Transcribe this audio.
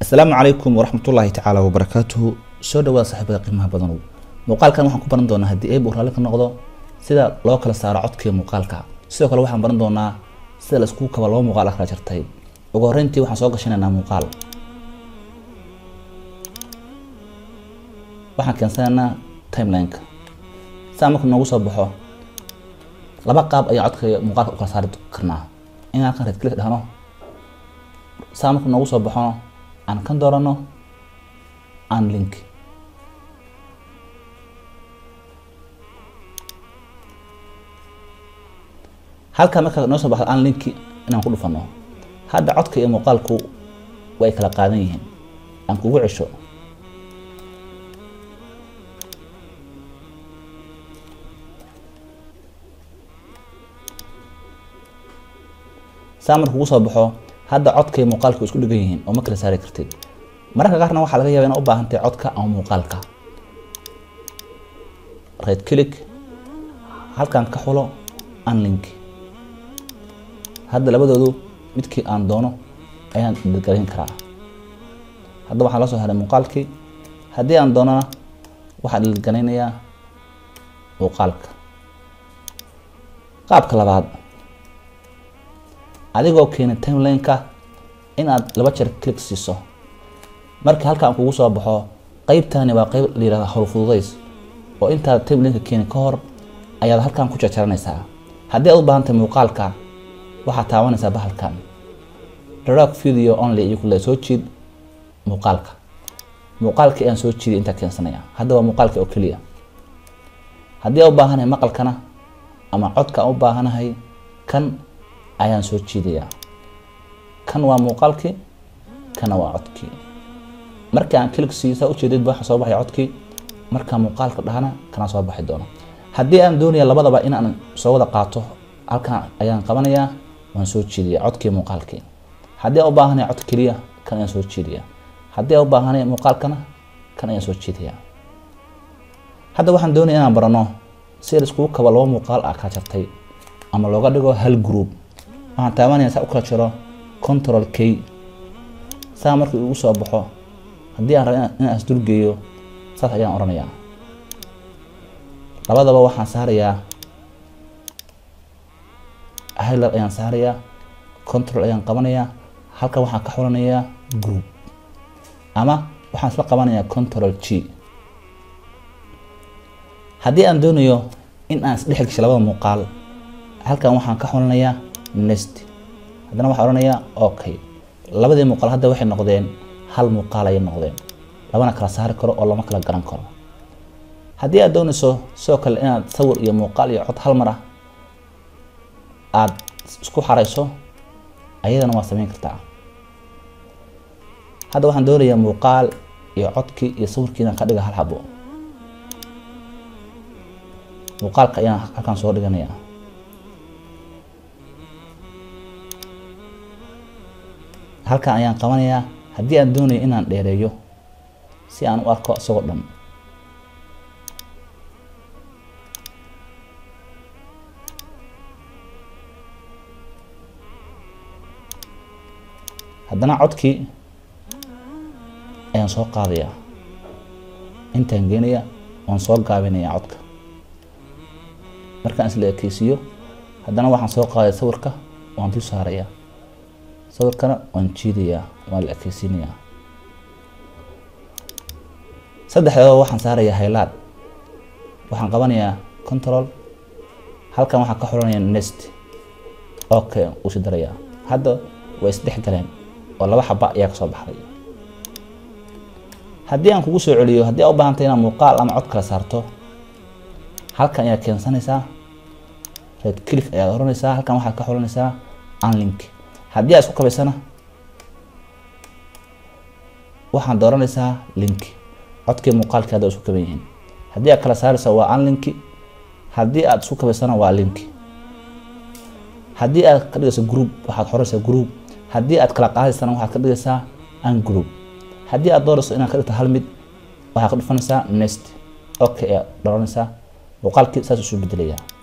السلام عليكم ورحمة الله تعالى وبركاته. soo dhawaad saaxiibada qiimaha badan. Muuqaalkan waxaan ku baran doonaa hadii ay buuraale ka noqdo sida loo kala saaro codka iyo muuqaalka. Sidoo kale waxaan baran doonaa sida la isku kaba loo muuqaal kala jartay. Ugu horreyntii waxaan soo gashanaynaa muuqaal. Waxaan keensanaynaa timeline-ka. Marka nagu soo baxo laba qaab ayaa codka iyo muuqaalka u kala saari karnaa. In aan red click dhahno. Marka nagu soo baxo aan kan doorano unlink. halka marka noo soo baxdo unlink inaan ku dhufano hadda codka iyo muuqaalku way kala qaadan yihiin aan kugu cisho marka kugu soo baxo hadda codka iyo muuqaalku isku dhigan yihiin oo ma kala saari kartid mararka qaarna waxa laga yaabaa in u baahan tahay codka ama muuqaalka right click halkan ka xulo unlink hadda labadoodu midkii aan doono ayaan dhigaleyn karaa hadda waxaan la soo haray muuqaalkii hadii aan doonana waxaan dhigaleynaya muuqaalka qaabka labaad adigoo keenay timeline-ka in aad laba jeer click siiso marka halkaan kugu soo baxo qaybtani waa qayb la yiraahdo hawl fududeys oo inta timeline-ka keenay ka hor ayaad halkaan ku jarjaranaysaa hadii aad u baahan tahay muuqaalka waxa taabanaysaa bahalkan drag video only iyo kula soo jiid muuqaalka aan soo jiiday inta keensanaya hadda waa muuqaalka oo kaliya hadii aad u baahanahay maqalkana ama codka u baahanahay kan ayaan soo jiidaya kan waa muuqaalkii kana waa codkii marka aan click siiyo u jeedid waxa soo baxay codkii marka muuqaalka dhahana kana soo baxay doono hadii aan doonayo labadaba in aan soo wada qaato halkan ayaan qabanayaa waan soo jiidaya codkii muuqaalkii hadii aad u baahanahay cod kaliya kan ayaan soo jiidaya hadii aad u baahanahay muuqaalkana kan ayaan soo jiidaya hadda waxaan doonayaa inaan barano si la isku kaba loo muuqaal ka jartay ama looga dhigo hal group waxaan taabanayaa u kala jiro control k markii uu soo baxo hadii aan rabo inaan isdul geeyo saas ayaan oranayaa labadaba waxaan saarayaa highlight ayaan saarayaa control ayaan qabanayaa halka waxaan ka xulanayaa group ama waxaan isla qabanayaa control g hadii aan doonayo in aan isdhex gasho labada muuqaal halkan waxaan ka xulanayaa next hadana waxaan oranayaa okay labadii muuqaal hadda waxay noqdeen hal muuqaal ay noqdeen labana kala saari karo oo lama kala garan karo hadii aad doonayso soo kale inaad sawir iyo muuqaal iyo cod hal mar ah aad isku xarayso ayadana waa sameyn kartaa hadda waxaan doonayaa muuqaal iyo codkii iyo sawirkiina ka dhiga hal xabo muuqaalka ayaan halkan soo dhiganayaa halkan ayaan qabanayaa hadii aan doonayo inaan dheereeyo si aan u arko isagoo dhan haddana codkii ayaan soo qaadaya intaan geenaya waan soo gaabinaya codka markaan isla ekeysiyo haddana waxaan soo qaaday sawirka waan dul saaraya sawirkana waan jiidaya waan la ekeysiinaya saddexdaba waxaan saaraya highlight waxaan qabanayaa control halkan waxaan ka xulanayaa next okay u sii daraya hadda way isdhex galeen oo laba xaba ayaa ka soo baxday hadii aan kugu soo celiyo hadii aad u baahan tahay inaad muuqaal ama cod kala saarto halkan ayaa keensanaysaa right click ayaa oranaysaa halkan waxaad ka xulanaysaa unlink hadii aad isku kabaysana waxaan dooranaysaa link codkii muuqaalkii hadda isku kaban yihiin hadii aad kala saarayso waa unlink hadii aad isku kabaysana waa link hadii aad ka dhigayso group waxaad xoranaysaa group hadii aad kala qaadaysana waxaad ka dhigaysaa ungroup hadii aad doonayso inaad ka dhigto hal mid waxaad ka dhufanaysaa next okay ayaa dooranaysaa muuqaalkii saas isu bedelaya